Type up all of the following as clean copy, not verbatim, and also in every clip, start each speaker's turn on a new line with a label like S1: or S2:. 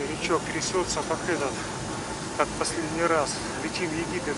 S1: Старичок трясется, как последний раз. Летим в Египет.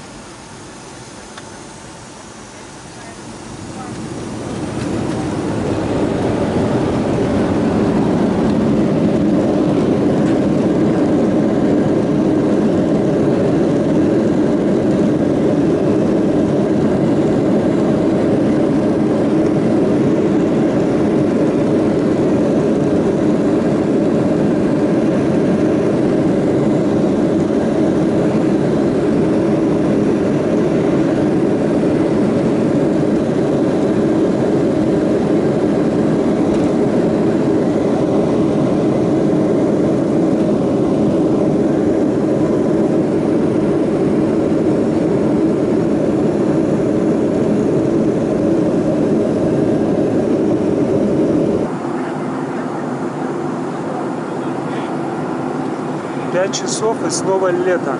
S1: Часов и снова лето.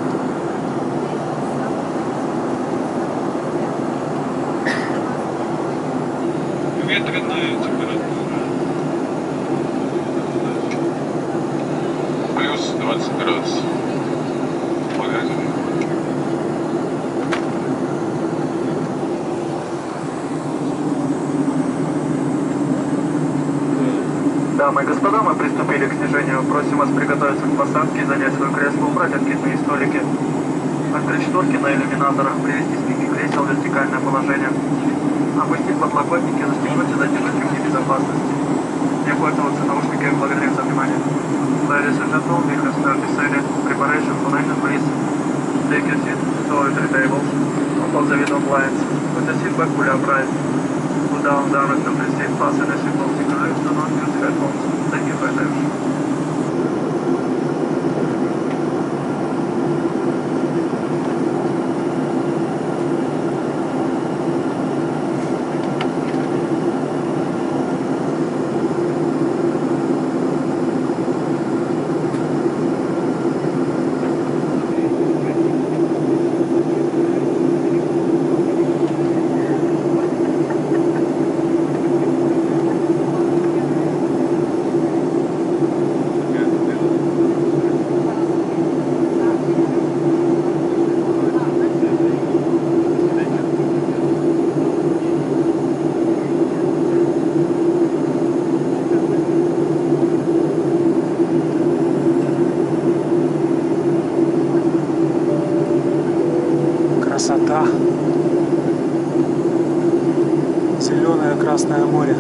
S2: Ветреная температура. Плюс 20 градусов. В магазине.
S3: Дамы и господа, мы приступили к снижению. Просим вас приготовиться к посадке, занять свое кресло, убрать откидные столики, открыть шторки на иллюминаторах, привести спинки кресел в вертикальное положение, опустить подлокотники, застегнуть и затянуть ремни безопасности. Не пользоваться наушниками. Благодарим за внимание. Ladies and gentlemen, we have started descending. Preparation for landing, please. Take your seat to all three tables. Open the window blinds. Put the seat back fully upright. Put down the armrest of the seat. Fasten the seatbelt securely. Do not use headphones. Thank you for your attention.
S1: Красота. Зеленое Красное море.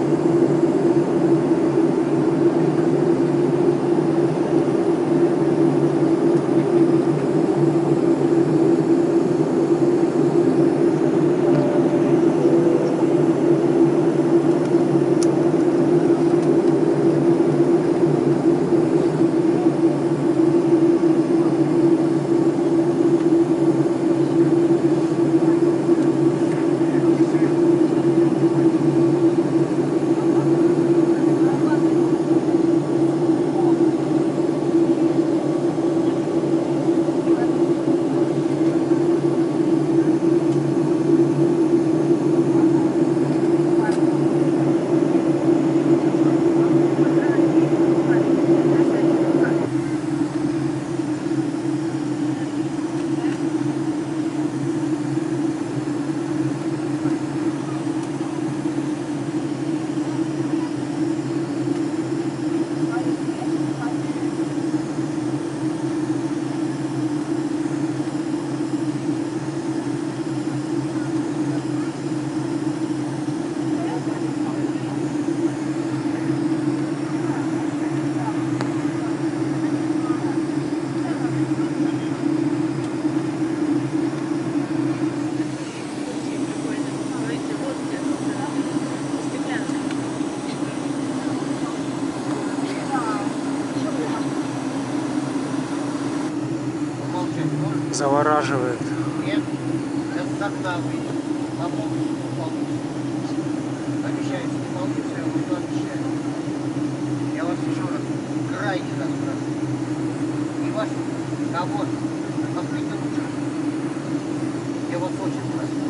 S1: Завораживает.
S4: Нет, это тогда выйдет. А получится, не получится. Обещается, не получится, я буду обещать. Я вас еще раз крайне расспрашиваю. И ваш кого последний лучше. Я вас очень прошу.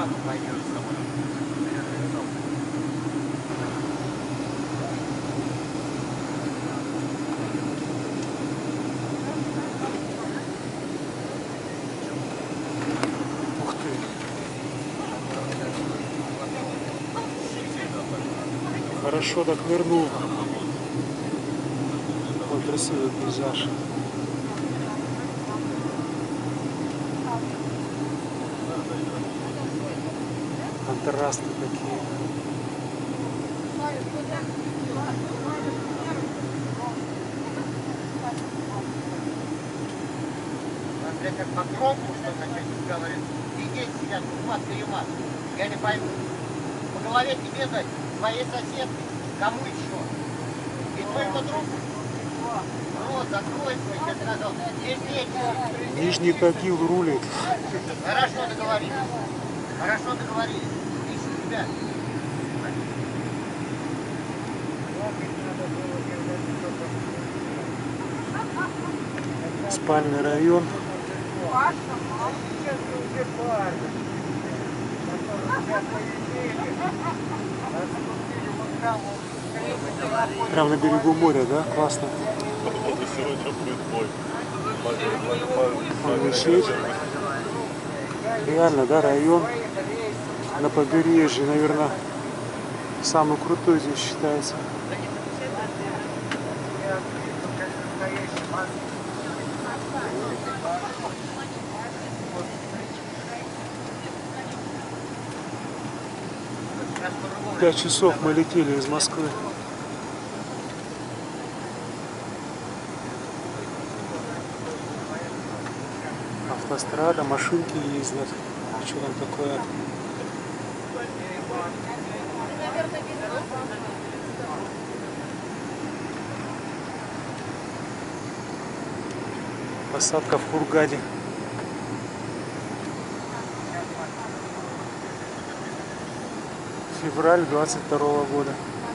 S4: сам пойдешь с тобой.
S1: Ух ты. Хорошо так нырнул. Ой, красивый пейзаж. Контрасты такие.
S4: Смотря как по кромку что-то говорит. И здесь сидят, мат или мат. Я не пойму. По голове тебе дать, твоей соседке, кому еще? И твоему другу. Рот закрой свой, я сказал. Здесь нечего.
S1: Нижний Тагил рулит.
S4: Хорошо договорились. Хорошо договорились. Ищу тебя.
S1: Спальный район. Прям на берегу моря, да? Классно.
S2: Сегодня будет бой.
S1: Он висит. Реально, да, район на побережье, наверное, самый крутой здесь считается. В 5 часов мы летели из Москвы. Автострада, машинки ездят. Что там такое? Посадка в Хургаде. Февраль 22 года.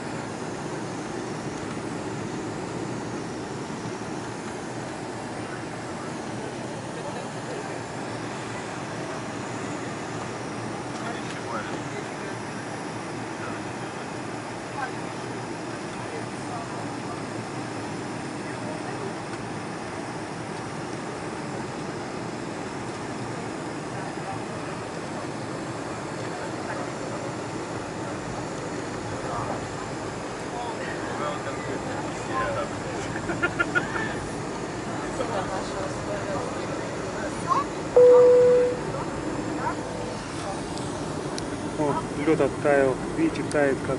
S1: О, лед оттаял. Видите, тает как.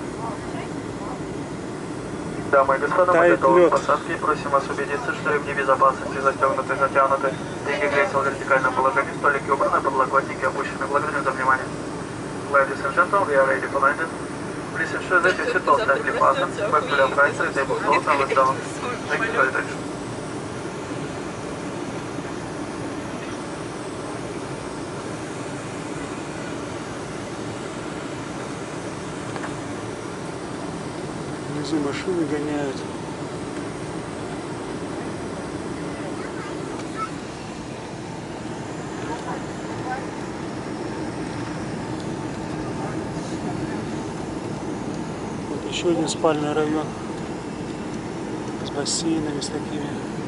S3: Дамы и господа, мы
S1: Тает
S3: готовы
S1: лед.
S3: к посадке. Просим вас убедиться, что ремни безопасности застегнуты, затянуты. Деньги кресел в вертикальном положении, столики убраны, подлокотники опущены. Благодарю за внимание. Ladies and gentlemen, we are ready for landing. Please ensure that your seatbelt tightly fastened, back to left right side, table closed and with down. Thank you for your attention.
S1: Внизу машины гоняют. Вот еще один спальный район с бассейнами, с такими.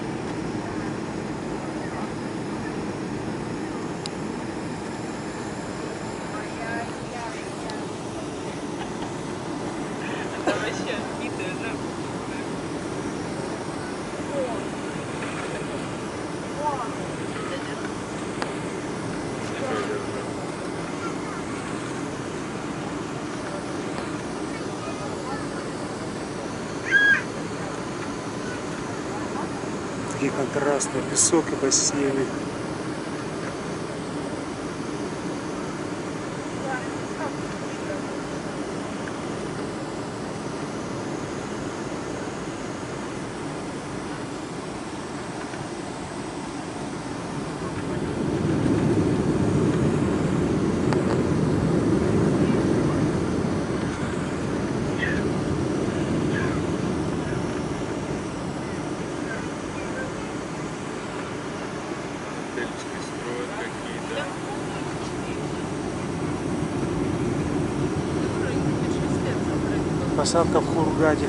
S1: Какие контрасты, песок и бассейны. посадка в Хургаде.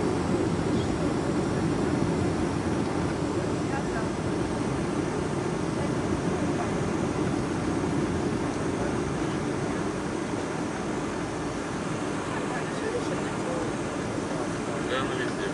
S2: Да, на везде.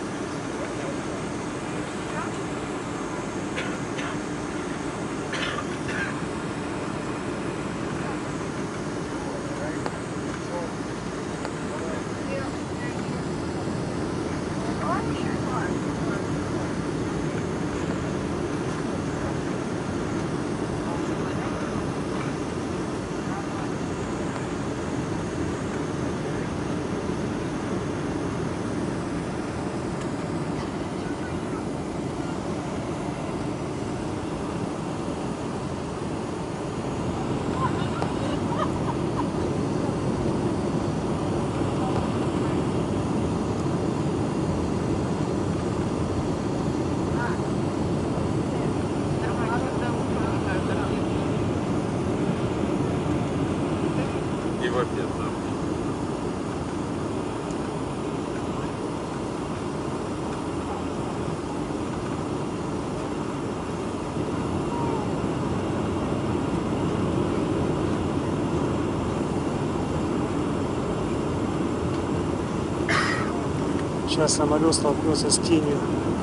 S2: И в обед, да.
S1: Сейчас самолет столкнется с тенью.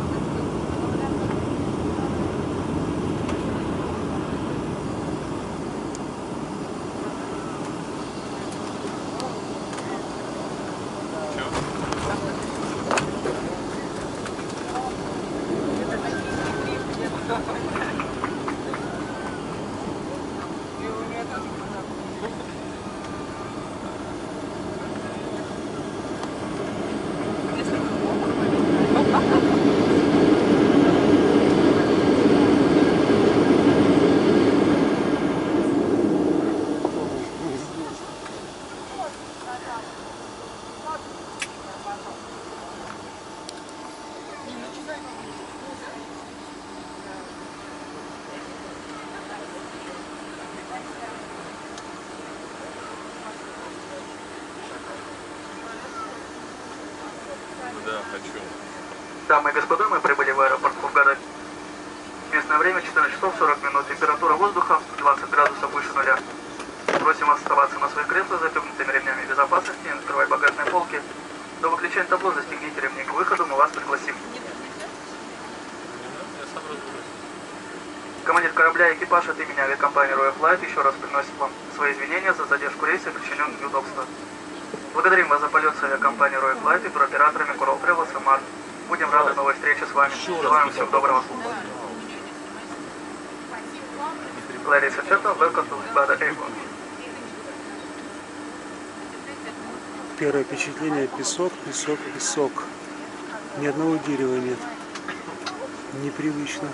S2: Да, хочу.
S3: Дамы и господа, мы прибыли в аэропорт Хургада. Местное время 14 часов 40 минут. Температура воздуха 20 градусов выше нуля. Просим вас оставаться на своих креслах, застегнутыми ремнями безопасности, не открывать багажные полки. До выключения табло застегните ремни к выходу, мы вас пригласим.
S2: Я сам разберусь.
S3: Командир корабля и экипаж от имени авиакомпании Royal Flight еще раз приносит вам свои извинения за задержку рейса и причиненные неудобства. Благодарим вас за полет с авиакомпанией Royal Flight и туроператорами Coral Travels и Mart. Будем рады новой встрече с вами. Желаем всего доброго. Ladies and gentlemen, welcome to Hurghada Airport.
S1: Первое впечатление: песок, песок, песок. Ни одного дерева нет. Непривычно.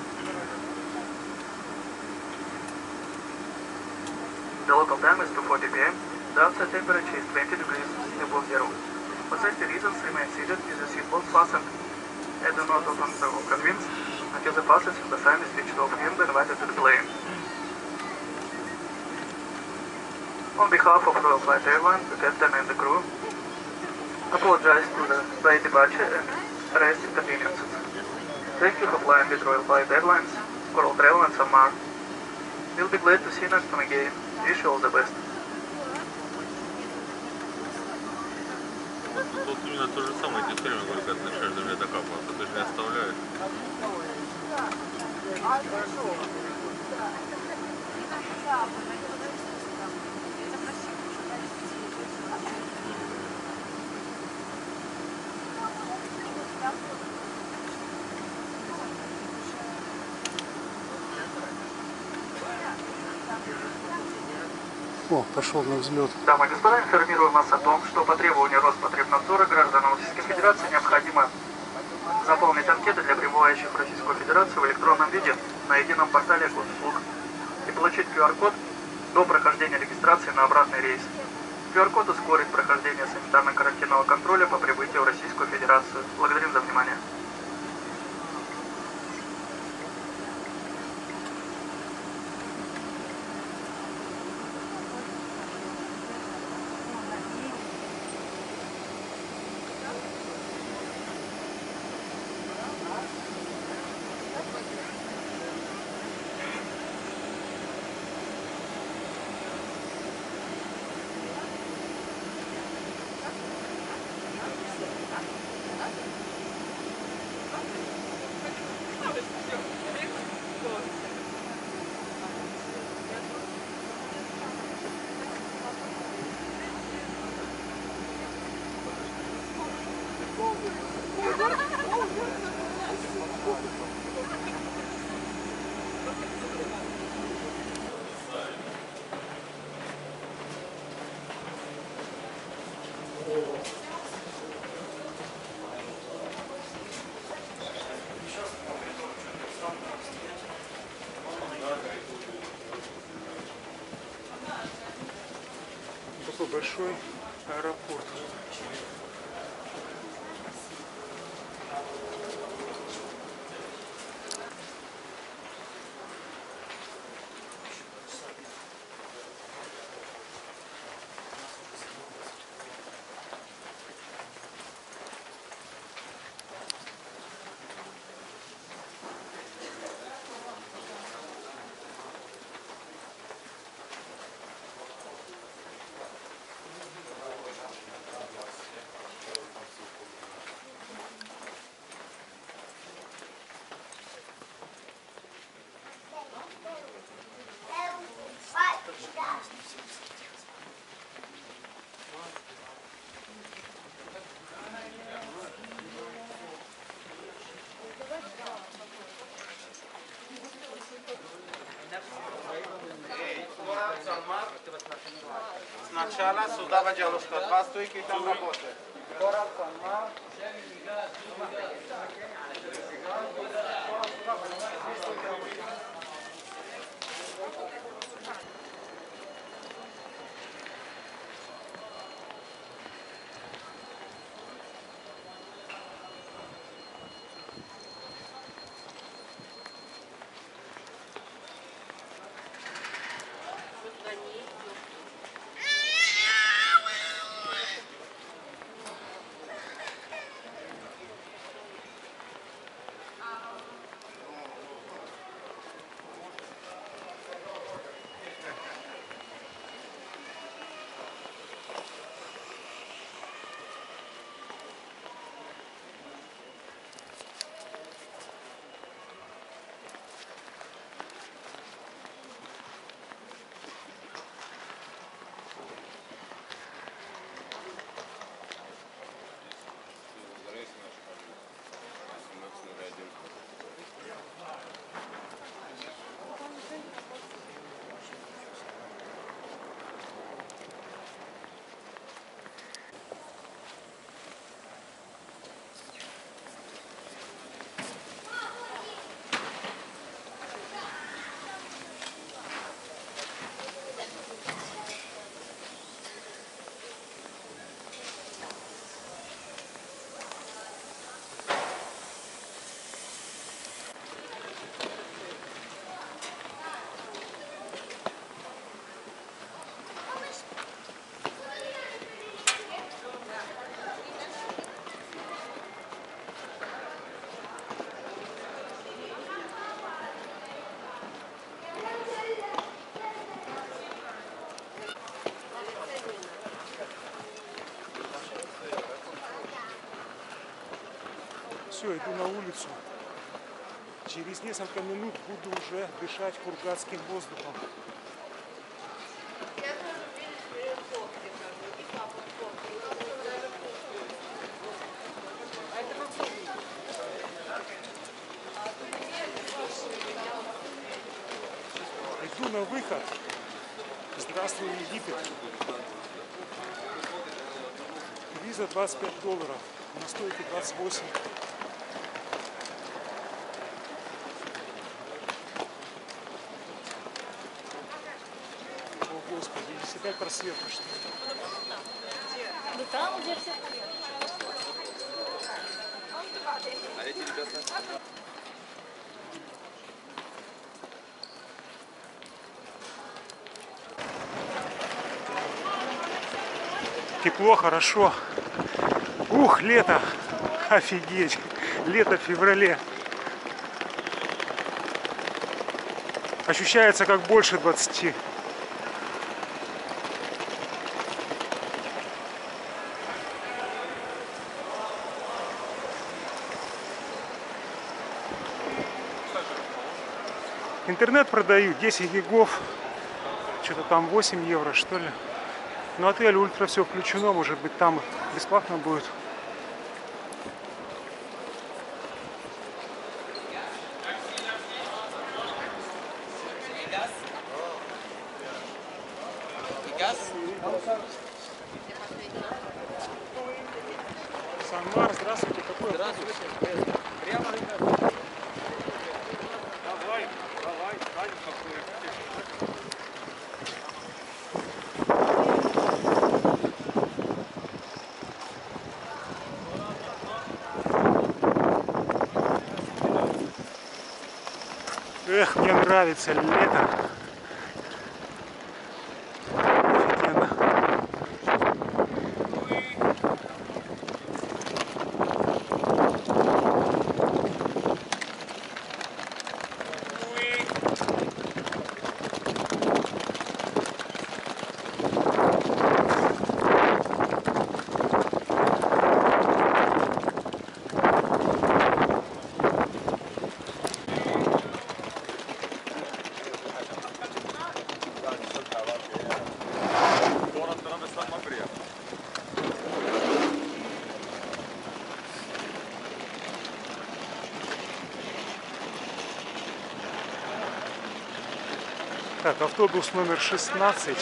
S3: The local time is 2:40 p.m. The outside temperature is 20 degrees above zero. For safety reasons, remain seated with the seatbelts fastened and do not open the cabins until the passenger sign is switched off and invited to the plane. On behalf of Royal Flight Airlines, the captain and the crew apologize to the late departure and rest inconveniences. Thank you for flying with Royal Flight Airlines, Coral Travels and Mart. We'll be glad to see you next time again. Wish you all the best.
S2: Тут именно то же самое, ты все время говорю, когда начинаешь до меня докапываться, ты же не оставляешь.
S1: О, пошел на взлет.
S3: Дамы и господа, информируем вас о том, что по требованию Роспотребнадзора гражданам Российской Федерации необходимо заполнить анкеты для прибывающих в Российскую Федерацию в электронном виде на едином портале госуслуг и получить QR-код до прохождения регистрации на обратный рейс. QR-код ускорит прохождение санитарно-карантинного контроля по прибытию в Российскую Федерацию. Благодарим за внимание.
S1: Такой большой аэропорт.
S5: Сначала сюда, пожалуйста, два стойки там работают. Город Санмар.
S1: Все, иду на улицу. Через несколько минут буду уже дышать хургадским воздухом. Иду на выход. Здравствуй, Египет. Виза $25. На стойке 28. О, Господи, здесь опять просветно, что ли?
S6: Да там, где все.
S5: А эти ребята?
S1: Тепло, хорошо. Ух, лето. Офигеть. Лето в феврале. Ощущается как больше 20. Интернет продаю 10 гигов. Что-то там 8 евро, что ли. Но отель ультра все включено, может быть там бесплатно будет.
S5: Газ?
S1: Санмар, здравствуйте, какой автобус?
S5: Прямо, ребята. Давай, Саня, какой.
S1: Эх, мне нравится лето. Офигенно. Так, автобус номер 16.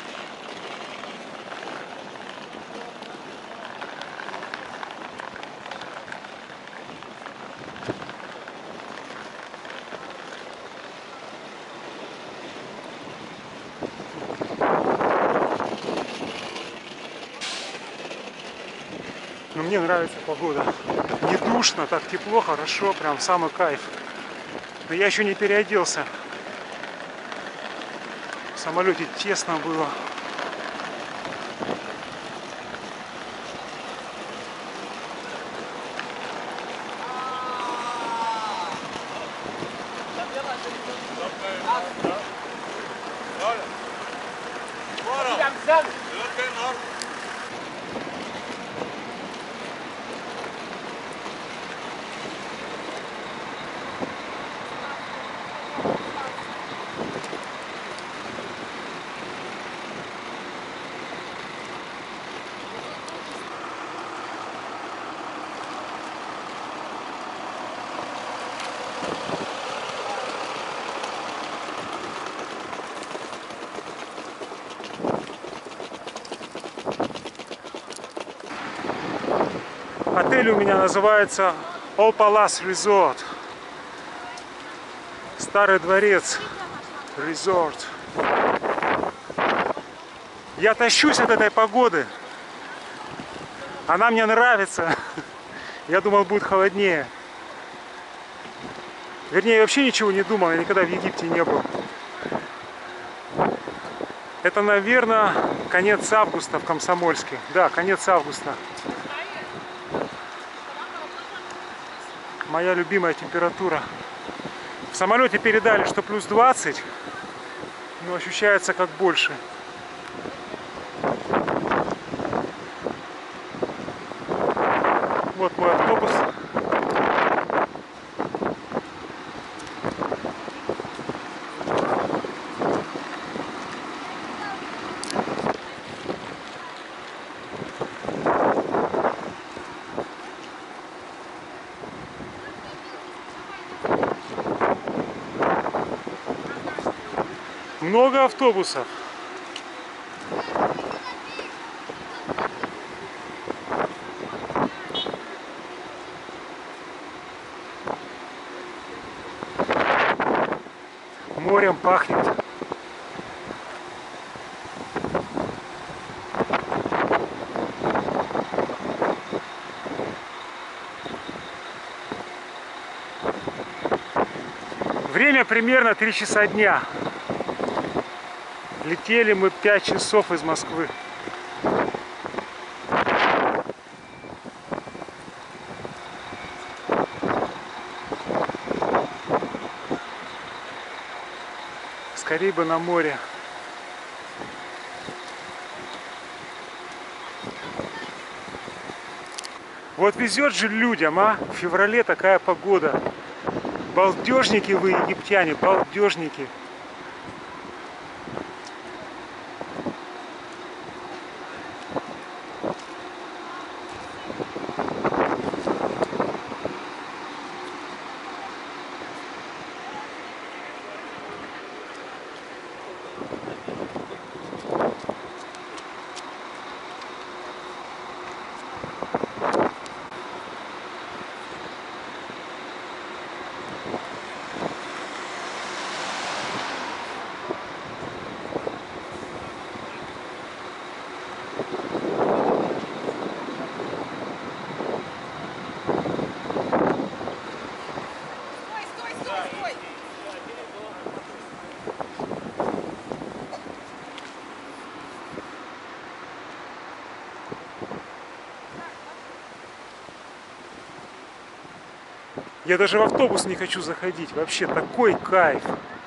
S1: Но мне нравится погода. Не душно, так тепло, хорошо, прям самый кайф. Но я еще не переоделся. В самолете тесно было. Отель у меня называется All Palace Resort. Старый дворец. Resort. Я тащусь от этой погоды. Она мне нравится. Я думал, будет холоднее. Вернее, я вообще ничего не думал. Я никогда в Египте не был. Это, наверное, конец августа в Комсомольске. Да, конец августа. Моя любимая температура. В самолете передали, что плюс 20, но ощущается как больше. Вот мой автобус. Много автобусов. Морем пахнет. Время примерно 3 часа дня. Летели мы 5 часов из Москвы. Скорее бы на море. Вот везет же людям, а? В феврале такая погода. Балдежники вы, египтяне, балдежники. Я даже в автобус не хочу заходить. Вообще такой кайф.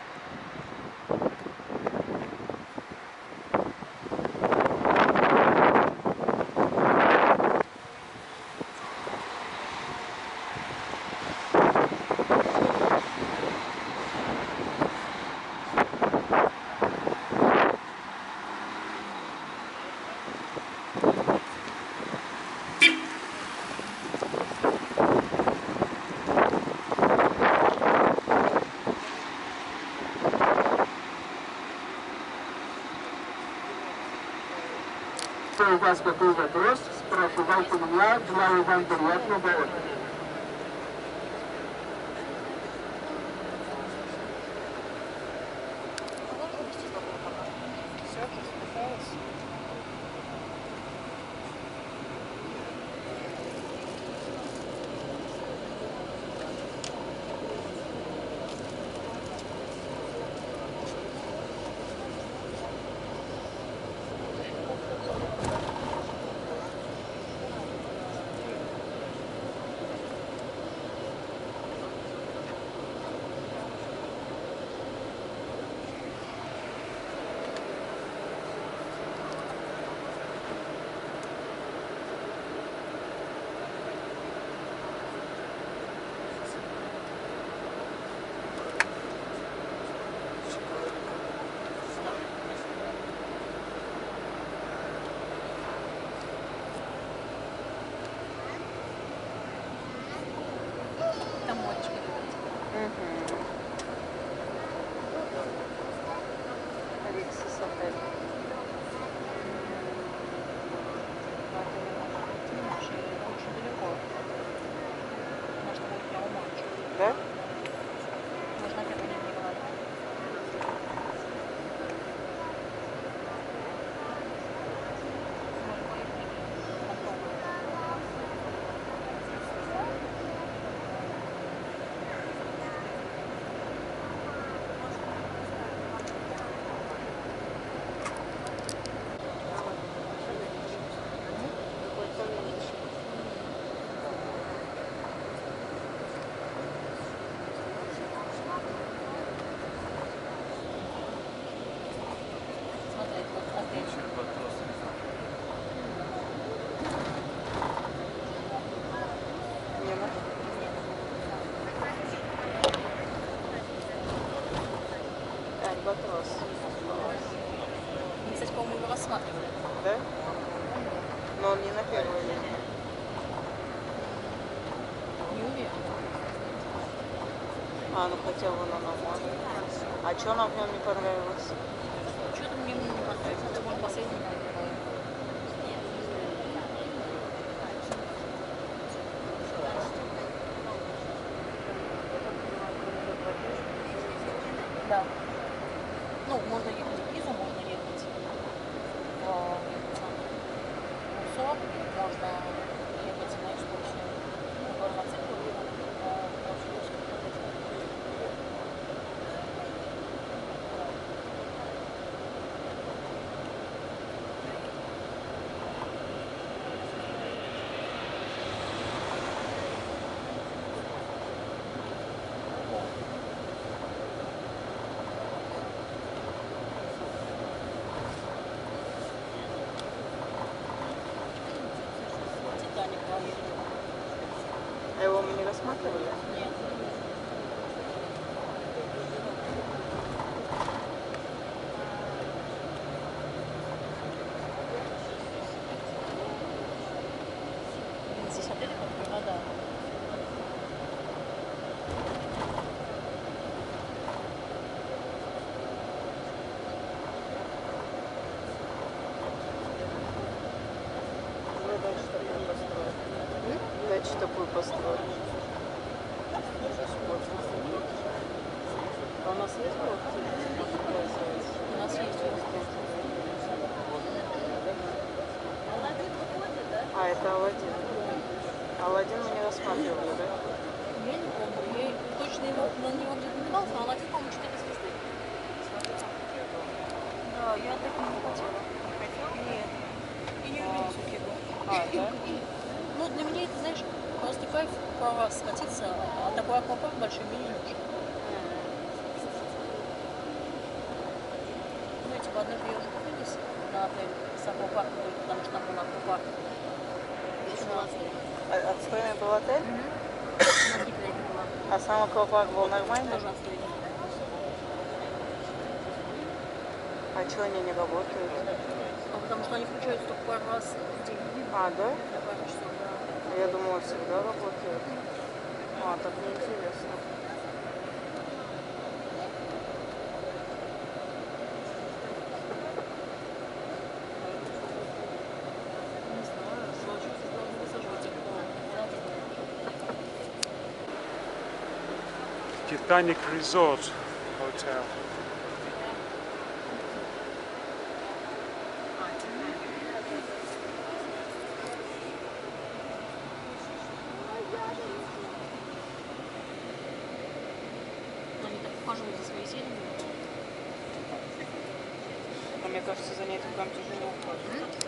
S7: У вас такой вопрос, спрашивайте меня, желаю вам приятного отдыха.
S6: Там моречко.
S8: Риксис отель.
S6: Очень далеко. Может, будет прямо моречко.
S8: Да?
S6: Можно опять не говорить. Смотреть, вот опять же.
S8: Нема. Альбатрос.
S6: Мы, кстати, по-моему, его рассматривали.
S8: Да? Но он не на первой линии.
S6: Не уверена.
S8: А, ну хотя вон оно можно. А что нам в нем не понравилось?
S6: Что-то мне не понравилось. Это был последний. Да. Ну, можно ехать в Пизу, можно ехать в Мусор, можно ехать на экскурсию в мотоцикл. Титаник проехали.
S8: А его мы не рассматривали?
S6: Нет. Здесь отели как города.
S8: Ну, дальше такую построить. Дальше такую построить. А у нас есть вот
S6: У нас есть
S8: А, это Аладдин. Аладдин мы не рассматривали, да?
S6: Я не помню. Я точно его, на него где-то напитался, но он один, по-моему, 4 звезды. Да, я так не хотела. Нет. И не люблю Цукигу.
S8: А, да?
S6: Ну, для меня это, знаешь, просто кайф пару раз скатиться, а такой аквапарк большой мне не нужен. Ну, типа, одной ее уже купились на отель с аквапарком, потому что там был аквапарк.
S8: А отстойный был отель?
S6: На Кипре была.
S8: А сам аквапарк был нормальный?
S6: Тоже отстойный.
S8: А чего они не работают?
S6: Ну, потому что они включаются только пару раз в день.
S8: А, да?
S6: На пару часов, да.
S8: Я думала, всегда работают. А, так неинтересно.
S6: Не знаю, сложится, должны высаживать их по
S1: Titanic Resort Hotel.
S6: Но они так ухаживают за своей зеленью.
S8: Но мне кажется, за ней прям тяжело ухаживать.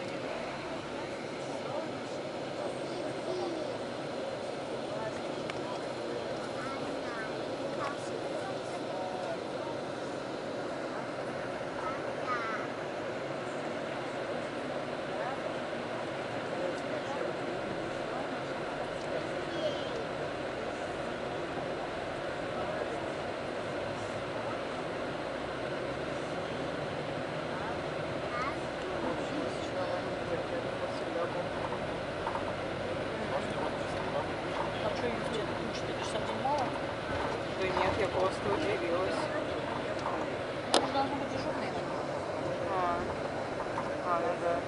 S6: А что, им 4 часа в день мало?
S8: Да нет, я просто удивилась.
S6: Это же должно быть дежурные.
S8: Ну да.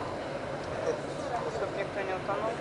S8: Чтоб никто не утонул.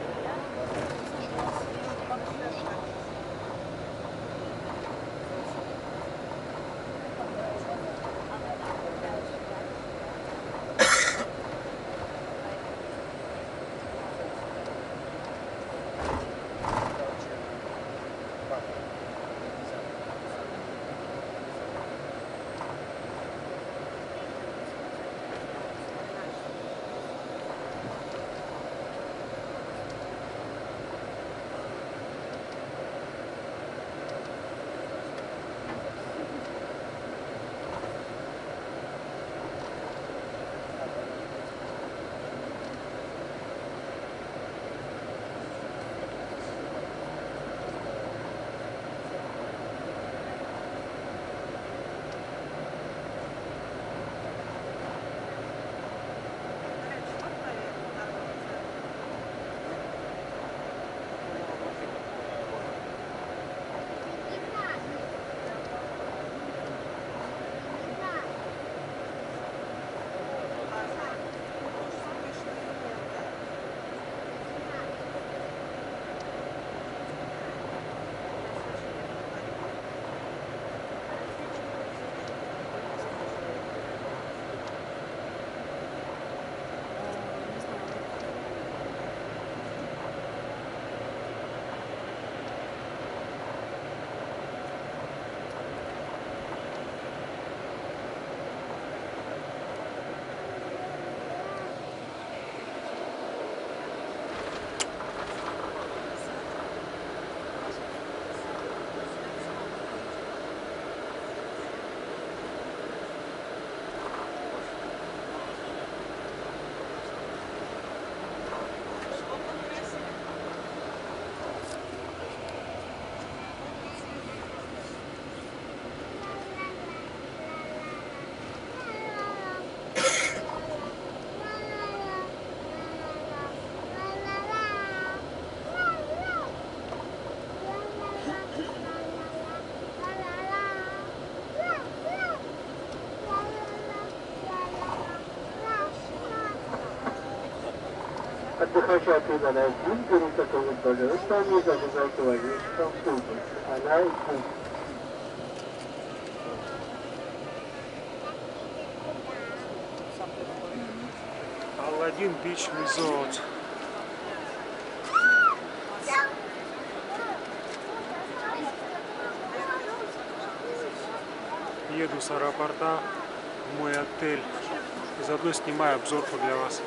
S7: Отдыхающий от Ивана 1, пересекает, пожалуйста, не забывайте человеческом сумку. Она и путь.
S1: Aladdin Beach Resort. Еду с аэропорта в мой отель и заодно снимаю обзорку для вас.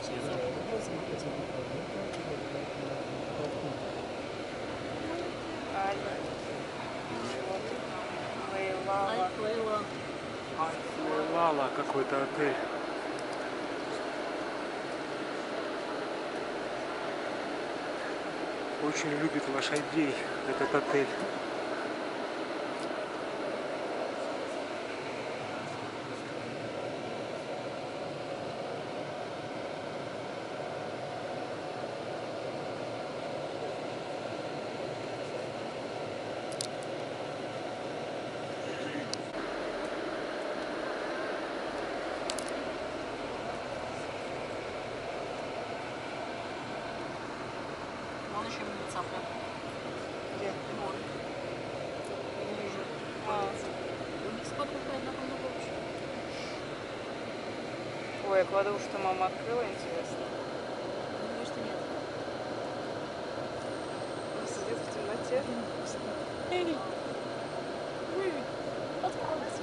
S6: Сейчас я буду смотреть. Лейла.
S1: Лала какой-то отель. Очень любит лошадей этот отель.
S6: Вон еще милиция.
S8: Где?
S6: Вон.
S8: Не вижу.
S6: У них сколько на кругу вообще?
S8: Ой, я кладу, что мама открыла, интересно.
S6: Думаю, что нет.
S8: Он сидит в темноте.
S6: Эй! Откройся.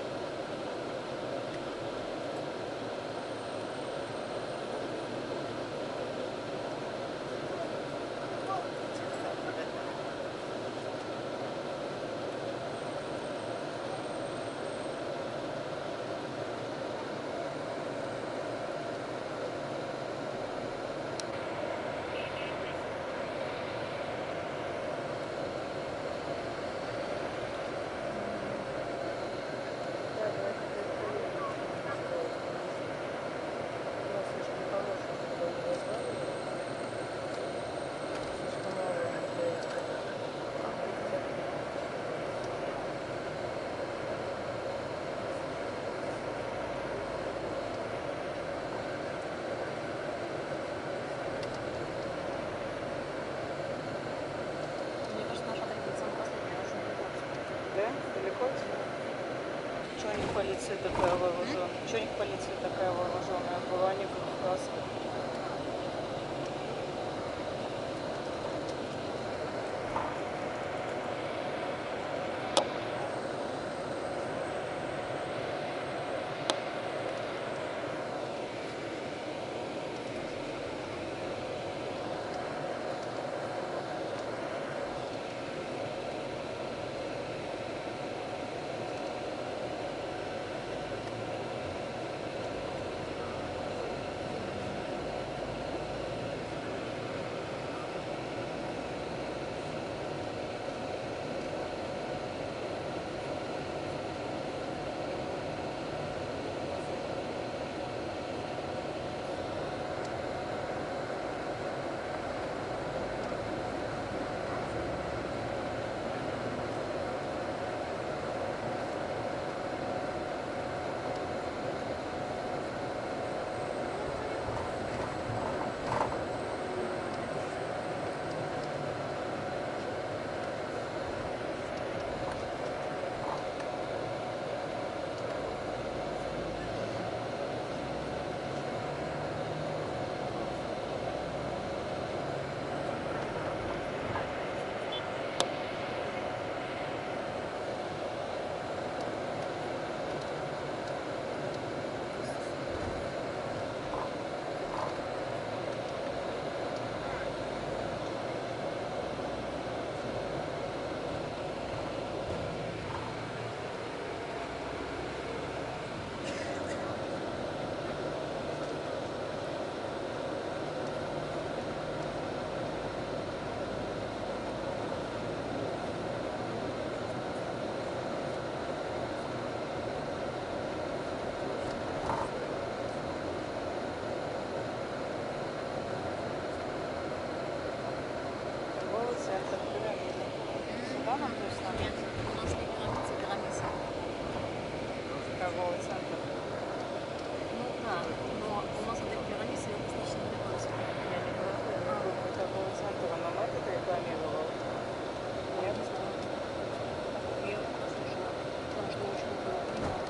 S6: Мне кажется, наша отель самый последний, очень далеко.
S8: Да? Далеко? Чего у них полиция такая вооруженная? Чего у них полиция такая вооруженная? Была они как раз. Центр пирамида. Сюда нам точно
S6: Нет, у нас не граница, граница.
S8: торговый центр.
S6: Ну да, но у нас этой границы достаточно далеко.
S8: Я не говорю, я говорю, торговый центр, а нам это рекламировал. Нет?
S6: Я слушала, потому что очень много понимала.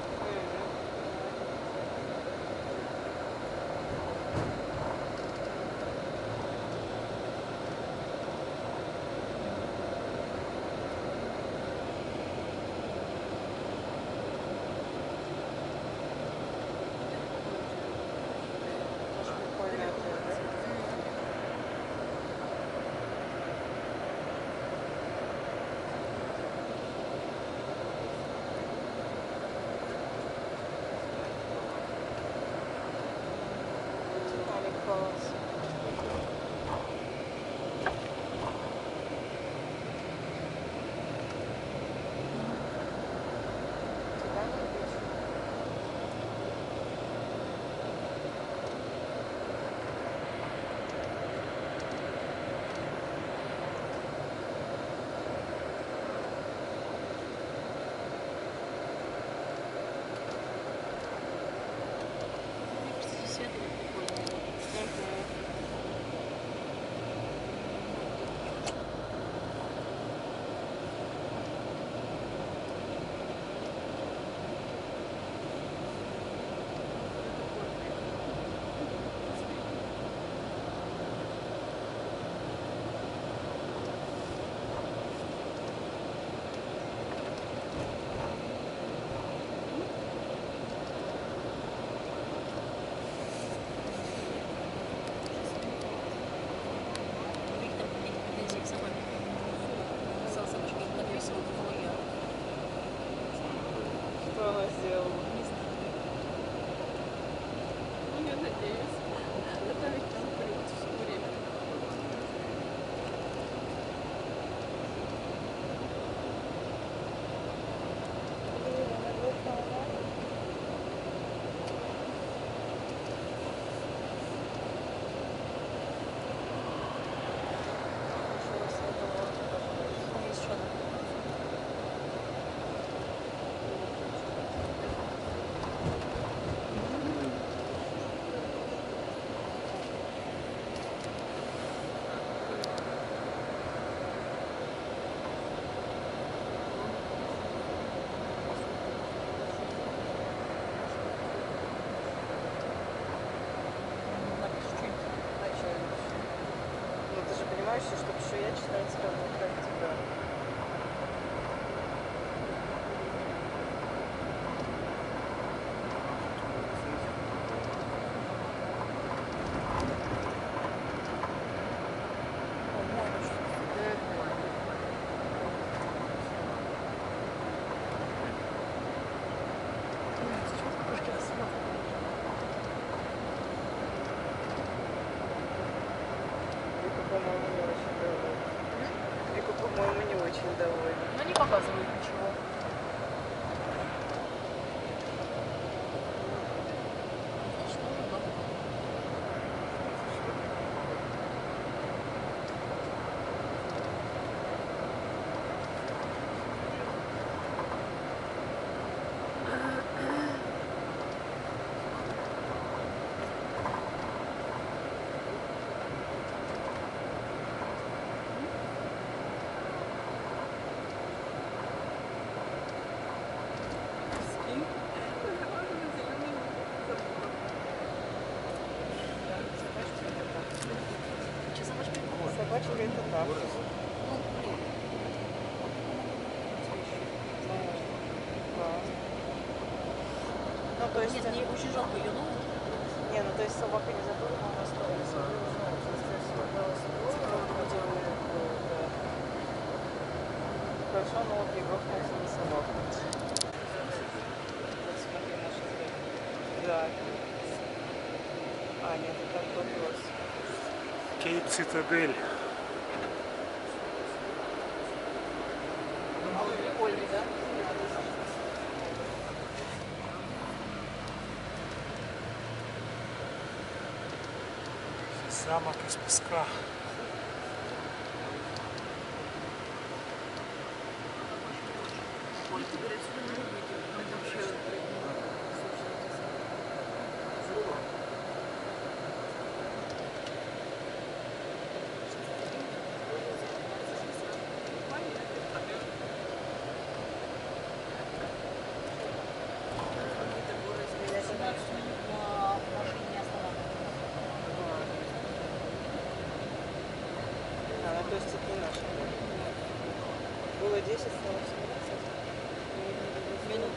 S8: оставался. Тебя не вижу.
S6: Мне кажется, здесь свет прикольный. Виктор, эти претензии к собаке. Написал собачке, подвесил в фойе.
S8: Что она сделала?
S6: Ну, я надеюсь. Это ведь там придет все время. Есть что-то. Напиши что-нибудь.
S8: А что я напишу? Ну ты же понимаешь, что чтобы еще я читать сразу как тебя. Вика, по-моему, не очень довольна. Вика, по-моему, не очень довольна.
S6: Но не показывают ничего. Что же, да? Че собачка?
S8: Собачка это так.
S6: Ну, блин.
S8: Да. Ну, то есть...
S6: Нет, мне очень жалко ее ногу.
S8: Не, ну то есть собака не забыла, но она осталась. Хорошо, но вот не грохнулся на собаку. Вот смотри, наша цель. Да. А, нет, это вопрос.
S1: Кейп Цитадель.
S6: Прикольный, да?
S1: Замок из песка.
S6: Ой, теперь отсюда не выйти. Это вообще...
S8: А, ну то есть это не наш. Было 10, стало 17.
S6: Минут.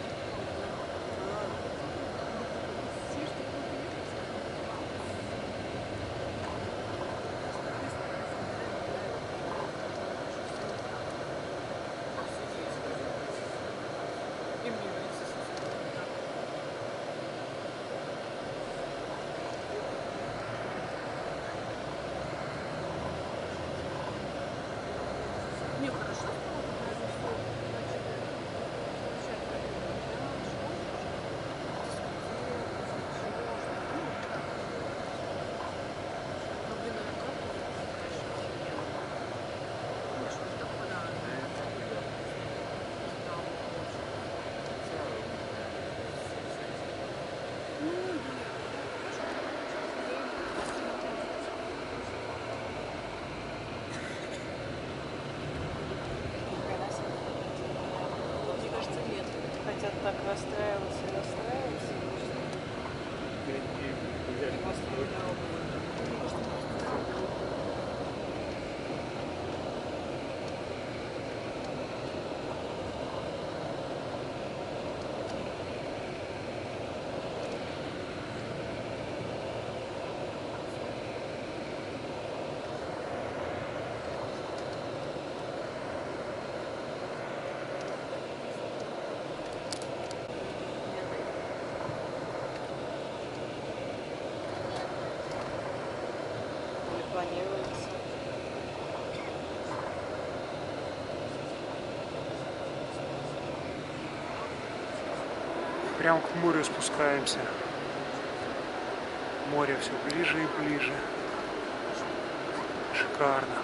S8: планируется.
S1: Прям к морю спускаемся. Море все ближе и ближе. Шикарно.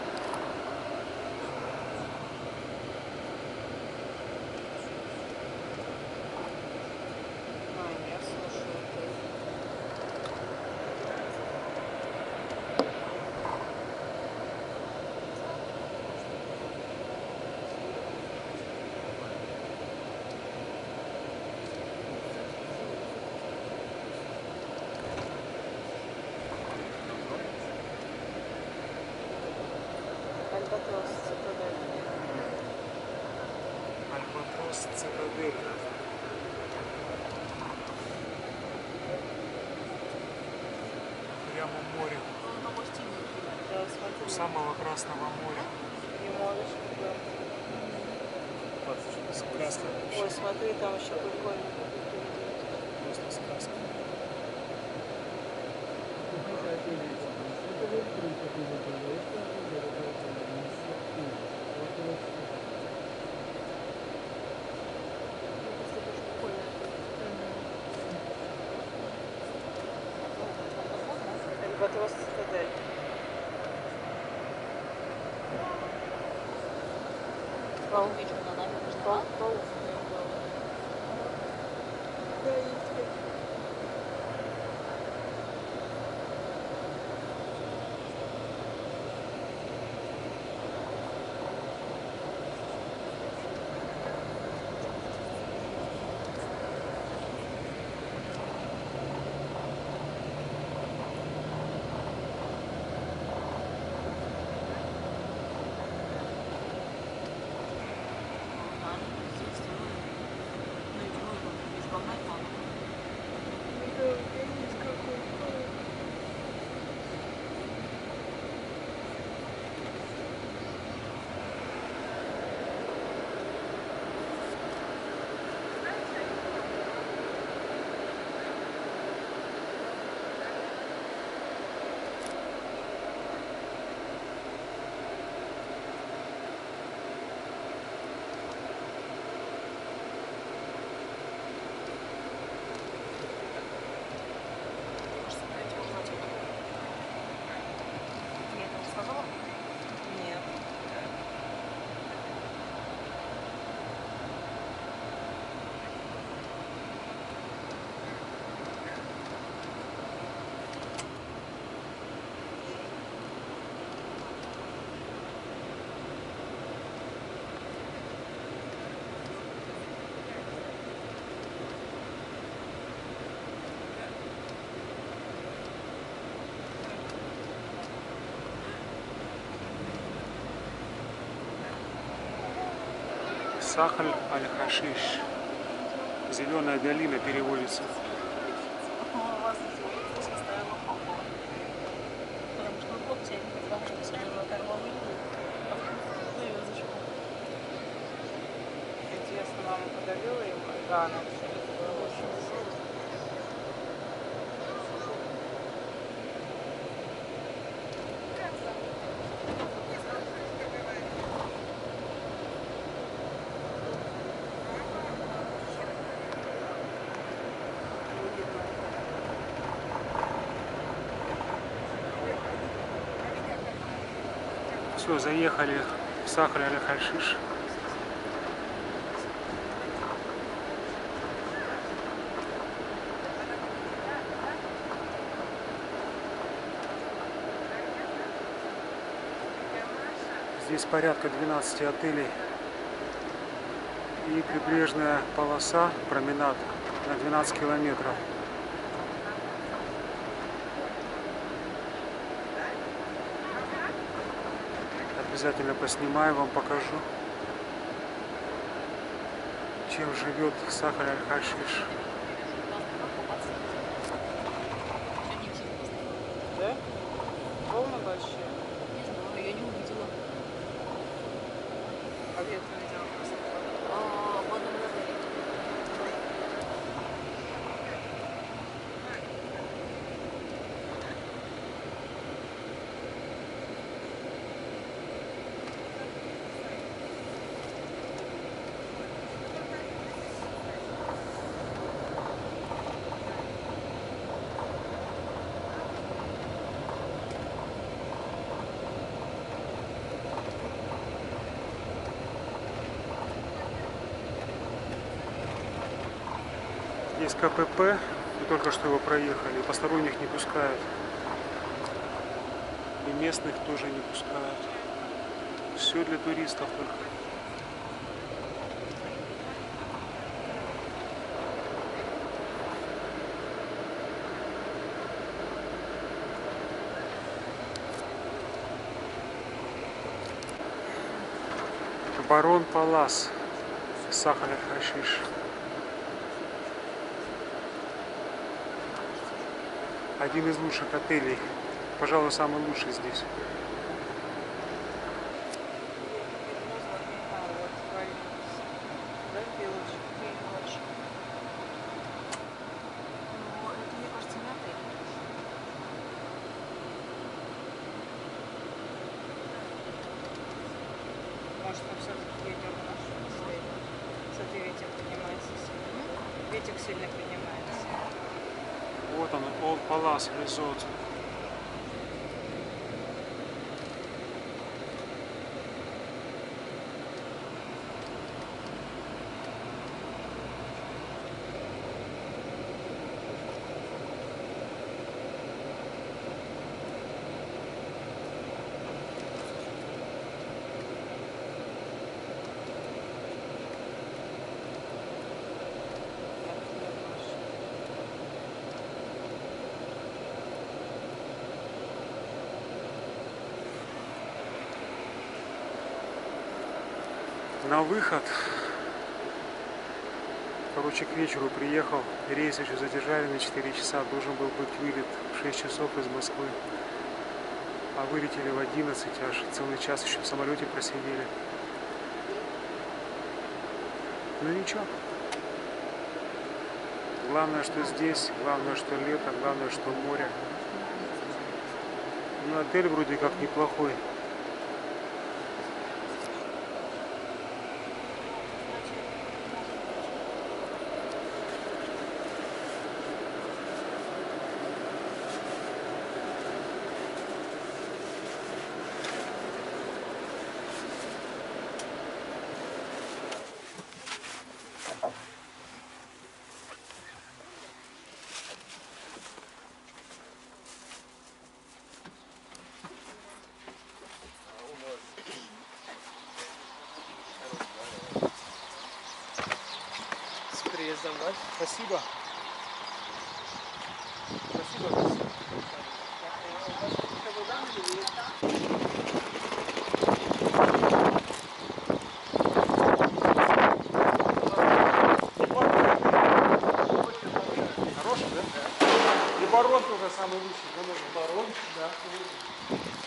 S8: Я слушаю. Альбатрос, цитадель.
S1: Альбатрос, цитадель. Прямо море.
S8: Да, смотри.
S1: У самого Красного моря.
S8: И можешь такое.
S1: Сказка
S8: Ой,
S1: вообще.
S8: смотри, там еще прикольно.
S1: Просто сказка.
S8: Альбатрос, цитадель. Паук. Нет.
S1: Сахаль аль-Хашиш. Зеленая долина переводится.
S8: Интересно, мама подарила ему? Да, она все
S1: Все, заехали в Сахаль аль-Хашиш. Здесь порядка 12 отелей и прибрежная полоса, променад на 12 километров. Обязательно поснимаю, вам покажу, чем живет Сахаль аль-Хашиш.
S8: Да? Волны большие.
S6: Не знаю, я не увидела.
S8: А где ты видела просто?
S6: В одном из отелей.
S1: Есть КПП, мы только что его проехали, посторонних не пускают. И местных тоже не пускают. Все для туристов только. Барон Палас, Сахалин-Хашиш. Один из лучших отелей, пожалуй, самый лучший здесь.
S6: Ну, это, мне кажется, не отель.
S8: Может, там все-таки ветер наш стоит. Смотри, ветер поднимается сильно. Ветер сильно поднимается.
S1: Вот он, Old Palace Resort. На выход, короче, к вечеру приехал, рейс еще задержали на 4 часа, должен был быть вылет в 6 часов из Москвы, а вылетели в 11, аж целый час еще в самолете просидели. Ну ничего. Главное, что здесь, главное, что лето, главное, что море. Ну, отель вроде как неплохой.
S5: С приездом вас.
S1: Спасибо.
S5: Спасибо.
S1: Хороший, да? И барон тоже самый лучший. Барон, да.